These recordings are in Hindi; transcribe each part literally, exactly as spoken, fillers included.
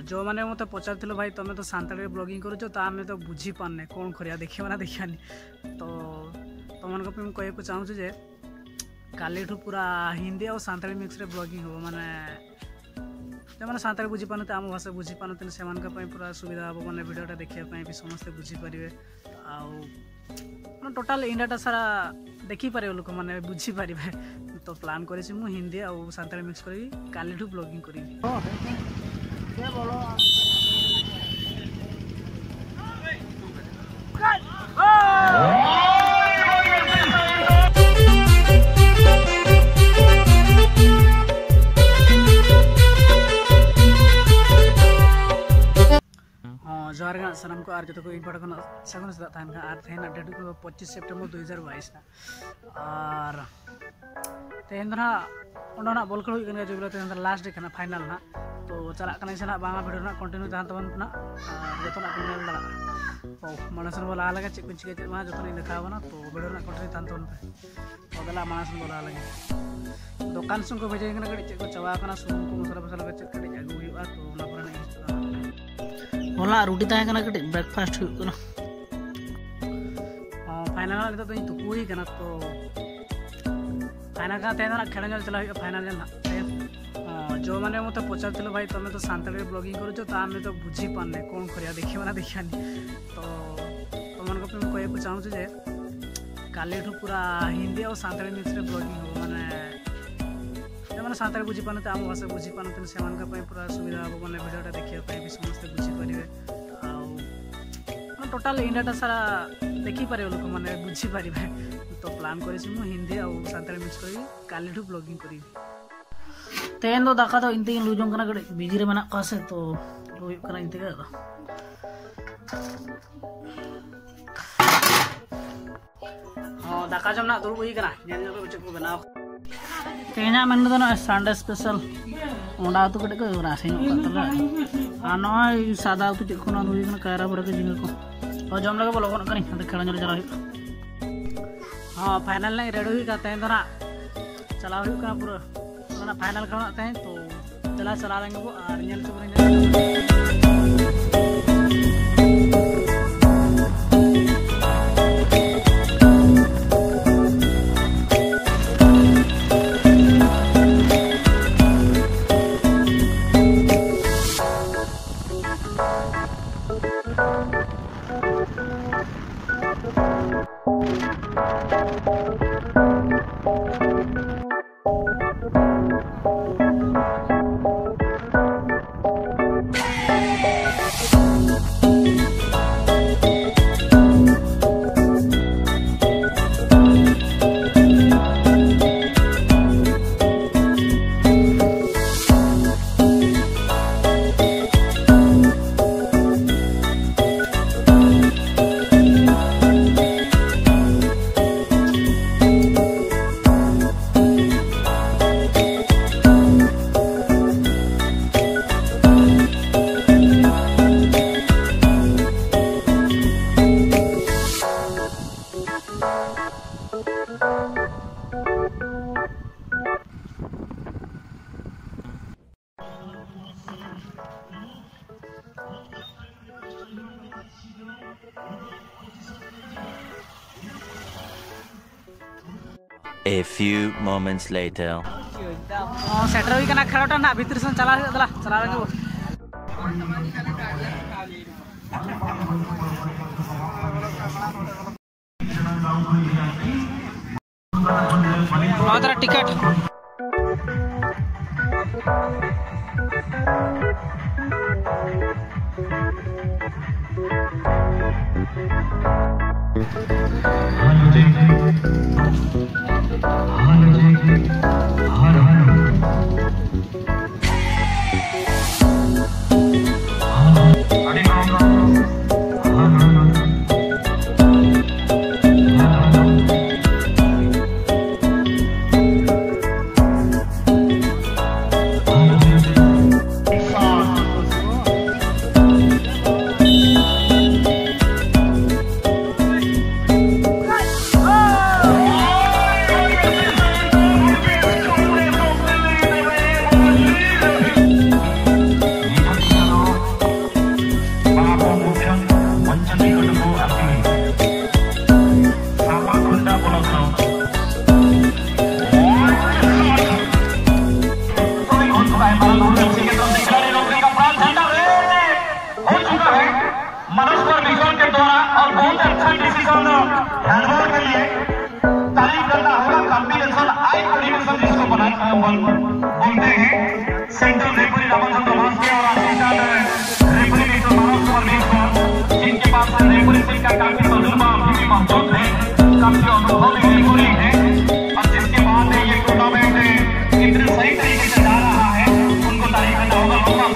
जो मैंने मत पचार भाई तुम तो सांताली ब्लॉगिंग करुच तो आम तो बुझी पारने कौन करिया देखिए ना देखानी तो तुम मुझे कहूँ चाहूँ जे काली पूरा हिंदी और सांताली मिक्स रे ब्लॉगिंग हो माने जो मैंने सांताली बुझी पारते आम भाषा बुझी पारते से पूरा सुविधा हम मैंने भिडियोटा देखा भी समस्ते बुझीपारे आ टोटाल इंडियाटा सारा देखिपारे लोक मैंने बुझीपारे तो प्लान कर हिंदी और सांताली मिक्स करी काली ब्लॉगिंग करी जोहार गा सामान को और जो को इन पड़ा सगुन सदा तहन और तेना डेट को पच्चीस सेप्टेम्बर दो हज़ार बाईस और तेहन ना उन्होंने बॉल खेल हो जो तेहन लास्ट डे फाइनल ना तो चलना से बांगा भिडियो ना कंटिन्यू तहन तबन ना जो को दाड़ा तो मानसन बोला लगे चेक को चिके मा जो देखा ना तो भिडियो ना कंटिन्यू तहन तबन पे तो दला मानसन बोला लगे दुकान सुन को भेजे कड़ी चेक को चावा सुन को मसाला मसाला चेक कड़ी अगू हुआ तो ना पर होला रोटी तहकना कटी ब्रेकफास्ट होना फाइनल तो तुकुई तो फाइनल का तेना खेल चला फाइनल जो मैंने मत पचार भाई तुम तो सांताली ब्लॉगिंग करुच तो आम तो बुझी पारने कौन करिया देखिए ना देखानी तो तुम मुझे कहूँ चाहूँ जे काली पूरा हिंदी और सांताली मिक्स रे ब्लॉगिंग हो माने जो मैंने सांताली बुझी पारते आम भाषा बुझी पारते से पूरा सुविधा हम मैंने भिडियोटा देखा भी समस्ते बुझीपारे आ टोटाल इंडियाटा सारा देखिपारे लोक मैंने बुझीपारे तो प्लान कर हिंदी और सांताली मिक्स करी काली ब्लॉगिंग करी तेहन तो दाका तो इनते लू जों कड़ी बिजी रे मेना से तो लू इनते हाँ दाका जमना दुर्ब हुई चेक को बनाओ तेना मन तो संडे स्पेशल अंडा उतु कटे को राशि और नई सादा उतु चेक को हुई कायरा बड़ा के जिंग को जम लगे बोलो कनी खेल चला हाँ फाइनल नहीं रेडी हुई तेहन तो ना चला पूरा फाइनल खेलना तो चला चला लेंगे वो और नेल चुप A few moments later. Oh, setter huई kana खेलोटा ना भीतर से चला दला चला लेंगे वो और टिकट द्वारा और बहुत अच्छा डिसीजन हैंडबॉल के लिए तारीफ करना होगा। कॉम्बिनेशन आई कोऑर्डिनेशन जिसको बनाए बोलते हैं। सेंट्रल रेफरी रामचंद्र मास्के और assistant referee mister Manoj Kumar Mishra, जिनके पास रेफरी सीट का काफी तजुर्बा अभी भी मौजूद है, काफी अनुभवी रेफरी है और जिसके बाद ये टूर्नामेंट इतने सही तरीके से जा रहा है, उनको तारीफ करना होगा।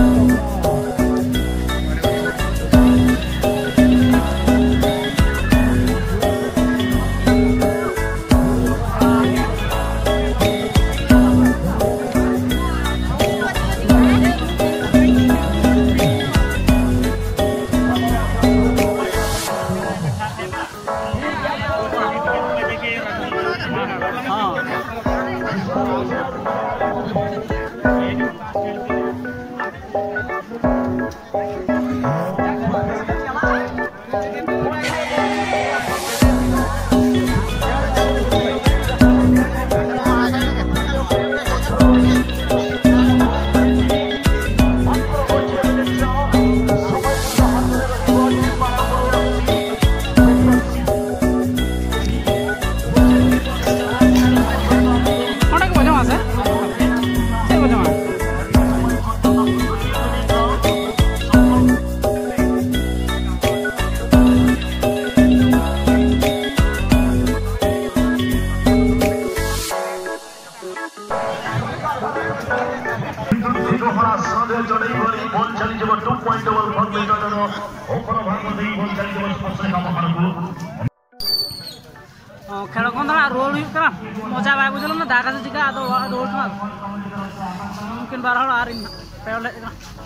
खेल को रोल मजा बाय बुझल ना दागा से चिका तो रोल ममकिन बार हड़ आर पेड़ ले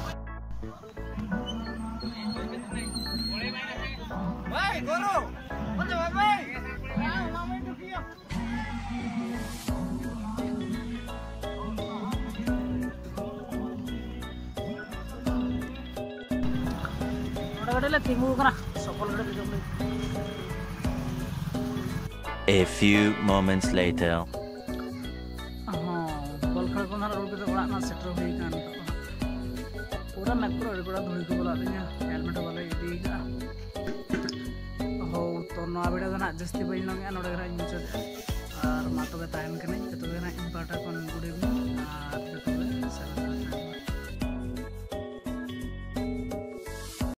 भाई गोरो बोल भाई गडले तिमु करा सफल गडले बिजम A few moments later. हां बल खेल को ना रोल के बड़ा ना सेटर होई कान पूरा नकरो बड़ा धोई को बोला दिया हेलमेट वाला इदी का हो तो ना बेटा ना जस्ती बइन लगे नोडे रा मुझे और मातो के टाइम के नहीं तो ना इंपार्टा कोन गुड इवनिंग और तो सेवन